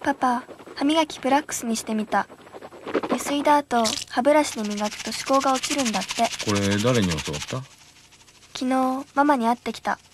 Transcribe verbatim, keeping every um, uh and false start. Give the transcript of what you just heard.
パパ、歯磨きブラックスにしてみた。ゆすいだ後、歯ブラシで磨くと歯垢が落ちるんだって。 これ誰に教わった？ 昨日、ママに会ってきた。